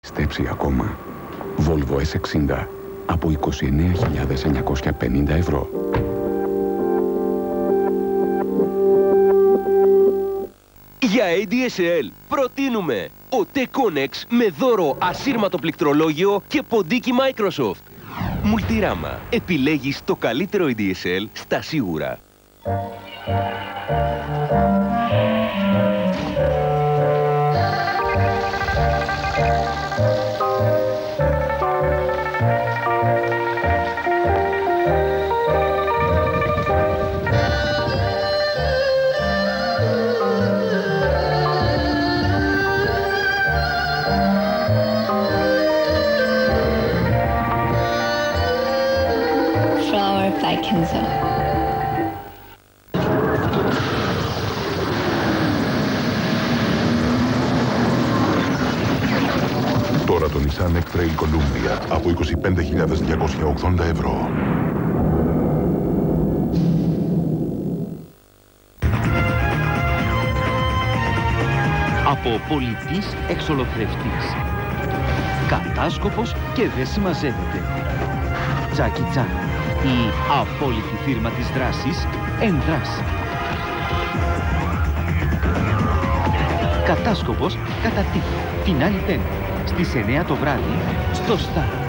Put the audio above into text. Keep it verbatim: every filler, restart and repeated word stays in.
Στέψη ακόμα. Volvo ες εξήντα από είκοσι εννέα χιλιάδες εννιακόσια πενήντα ευρώ. Για έι ντι ες ελ προτείνουμε ο T-Connex με δώρο ασύρματο πληκτρολόγιο και ποντίκι Microsoft. Multirama. Επιλέγεις το καλύτερο έι ντι ες ελ στα σίγουρα. Flower by Kenzo. Τώρα το Nissan X-Trail Columbia από είκοσι πέντε χιλιάδες διακόσια ογδόντα ευρώ. Από πολιτής εξολοθρευτής. Κατάσκοπος και δεν συμμαζεύεται. Τζάκι Τσάν. Η απόλυτη φίρμα της δράσης εν δράση. Κατάσκοπος κατά τύχη. Την άλλη Πέμπτη στις εννιά το βράδυ στο Star.